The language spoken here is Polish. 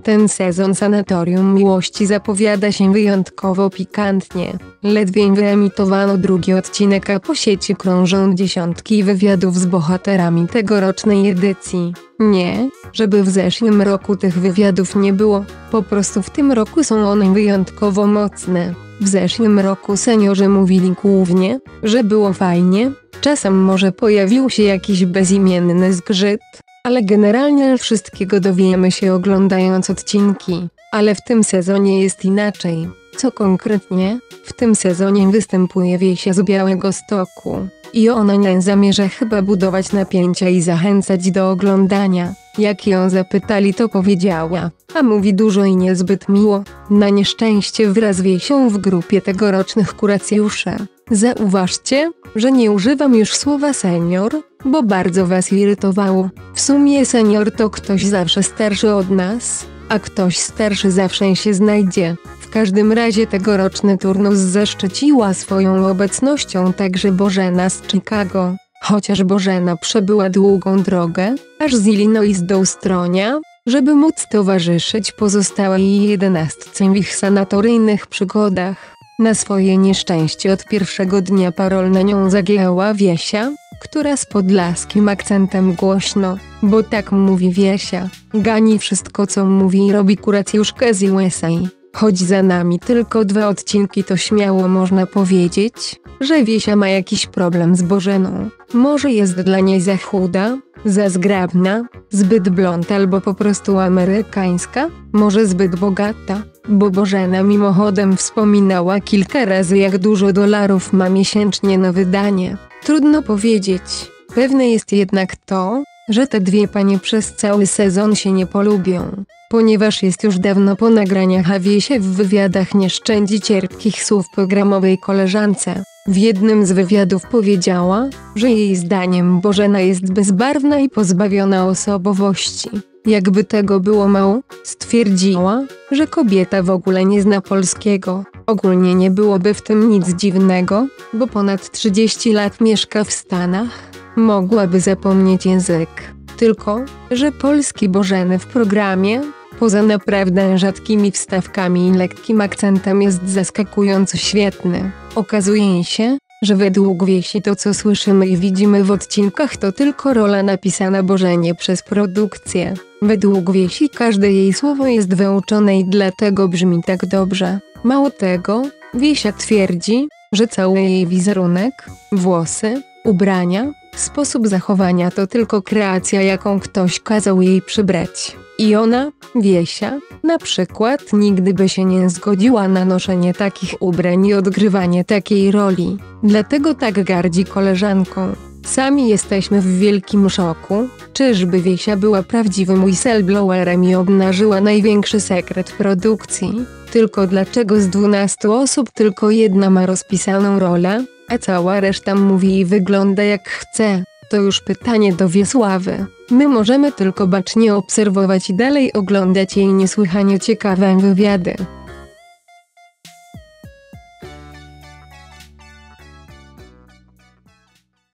Ten sezon Sanatorium Miłości zapowiada się wyjątkowo pikantnie. Ledwie wyemitowano drugi odcinek, a po sieci krążą dziesiątki wywiadów z bohaterami tegorocznej edycji. Nie, żeby w zeszłym roku tych wywiadów nie było, po prostu w tym roku są one wyjątkowo mocne. W zeszłym roku seniorzy mówili głównie, że było fajnie, czasem może pojawił się jakiś bezimienny zgrzyt, ale generalnie wszystkiego dowiemy się oglądając odcinki. Ale w tym sezonie jest inaczej. Co konkretnie? W tym sezonie występuje Wiesia z Białegostoku. I ona nie zamierza chyba budować napięcia i zachęcać do oglądania. Jak ją zapytali, to powiedziała, a mówi dużo i niezbyt miło. Na nieszczęście wraz z Wiesią w grupie tegorocznych kuracjuszy. Zauważcie, że nie używam już słowa senior, bo bardzo was irytowało. W sumie senior to ktoś zawsze starszy od nas, a ktoś starszy zawsze się znajdzie. W każdym razie tegoroczny turnus zaszczyciła swoją obecnością także Bożena z Chicago. Chociaż Bożena przebyła długą drogę, aż z Illinois do Ustronia, żeby móc towarzyszyć pozostałej 11 w ich sanatoryjnych przygodach. Na swoje nieszczęście od pierwszego dnia parol na nią zagięła Wiesia, która z podlaskim akcentem głośno, bo tak mówi Wiesia, gani wszystko co mówi i robi kuracjuszka z USA. Choć za nami tylko 2 odcinki, to śmiało można powiedzieć, że Wiesia ma jakiś problem z Bożeną. Może jest dla niej za chuda, za zgrabna, zbyt blond albo po prostu amerykańska, może zbyt bogata, bo Bożena mimochodem wspominała kilka razy, jak dużo dolarów ma miesięcznie na wydanie. Trudno powiedzieć. Pewne jest jednak to, że te dwie panie przez cały sezon się nie polubią, ponieważ jest już dawno po nagraniach, a Wiesia w wywiadach nie szczędzi cierpkich słów programowej koleżance. W jednym z wywiadów powiedziała, że jej zdaniem Bożena jest bezbarwna i pozbawiona osobowości. Jakby tego było mało, stwierdziła, że kobieta w ogóle nie zna polskiego. Ogólnie nie byłoby w tym nic dziwnego, bo ponad 30 lat mieszka w Stanach. Mogłaby zapomnieć język. Tylko, że polski Bożeny w programie, poza naprawdę rzadkimi wstawkami i lekkim akcentem, jest zaskakująco świetny. Okazuje się, że według Wiesi to, co słyszymy i widzimy w odcinkach, to tylko rola napisana Bożenie przez produkcję. Według Wiesi każde jej słowo jest wyuczone i dlatego brzmi tak dobrze. Mało tego, Wiesia twierdzi, że cały jej wizerunek, włosy, ubrania, sposób zachowania to tylko kreacja, jaką ktoś kazał jej przybrać. I ona, Wiesia, na przykład nigdy by się nie zgodziła na noszenie takich ubrań i odgrywanie takiej roli. Dlatego tak gardzi koleżanką. Sami jesteśmy w wielkim szoku. Czyżby Wiesia była prawdziwym whistleblowerem i obnażyła największy sekret produkcji? Tylko dlaczego z 12 osób tylko jedna ma rozpisaną rolę, a cała reszta mówi i wygląda jak chce? To już pytanie do Wiesławy. My możemy tylko bacznie obserwować i dalej oglądać jej niesłychanie ciekawe wywiady.